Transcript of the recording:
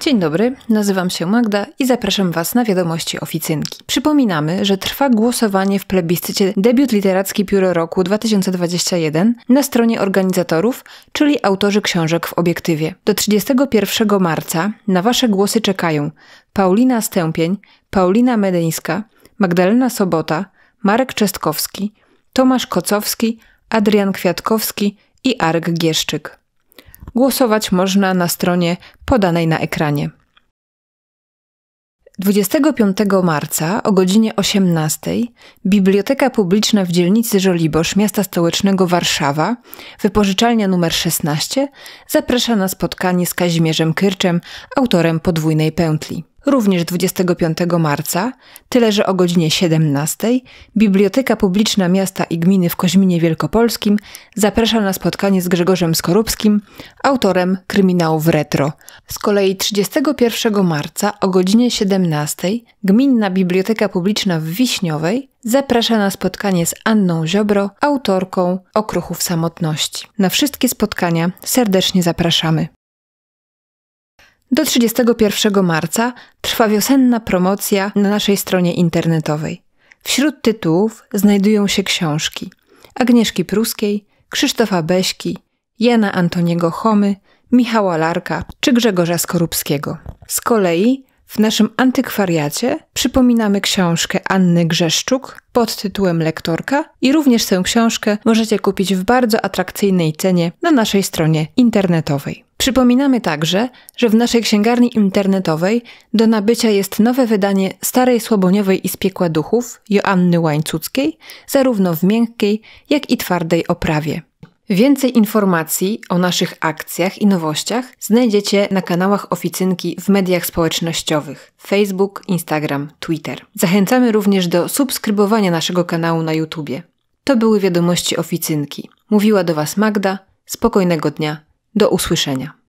Dzień dobry, nazywam się Magda i zapraszam Was na wiadomości Oficynki. Przypominamy, że trwa głosowanie w plebiscycie Debiut Literacki Pióro Roku 2021 na stronie organizatorów, czyli autorzy książek w obiektywie. Do 31 marca na Wasze głosy czekają Paulina Stępień, Paulina Medyńska, Magdalena Sobota, Marek Czestkowski, Tomasz Kocowski, Adrian Kwiatkowski i Arek Gieszczyk. Głosować można na stronie podanej na ekranie. 25 marca o godzinie 18 Biblioteka Publiczna w dzielnicy Żoliborz Miasta Stołecznego Warszawa, wypożyczalnia nr 16, zaprasza na spotkanie z Kazimierzem Kyrczem, autorem Podwójnej pętli. Również 25 marca, tyle że o godzinie 17, Biblioteka Publiczna Miasta i Gminy w Koźminie Wielkopolskim zaprasza na spotkanie z Grzegorzem Skorupskim, autorem kryminałów retro. Z kolei 31 marca o godzinie 17 Gminna Biblioteka Publiczna w Wiśniowej zaprasza na spotkanie z Anną Ziobro, autorką Okruchów Samotności. Na wszystkie spotkania serdecznie zapraszamy. Do 31 marca trwa wiosenna promocja na naszej stronie internetowej. Wśród tytułów znajdują się książki Agnieszki Pruskiej, Krzysztofa Beśki, Jana Antoniego Chomy, Michała Larka czy Grzegorza Skorupskiego. Z kolei w naszym antykwariacie przypominamy książkę Anny Grzeszczuk pod tytułem Lektorka i również tę książkę możecie kupić w bardzo atrakcyjnej cenie na naszej stronie internetowej. Przypominamy także, że w naszej księgarni internetowej do nabycia jest nowe wydanie Starej Słaboniowej i z Piekła Duchów Joanny Łańcuckiej, zarówno w miękkiej, jak i twardej oprawie. Więcej informacji o naszych akcjach i nowościach znajdziecie na kanałach Oficynki w mediach społecznościowych Facebook, Instagram, Twitter. Zachęcamy również do subskrybowania naszego kanału na YouTubie. To były wiadomości Oficynki. Mówiła do Was Magda. Spokojnego dnia. Do usłyszenia.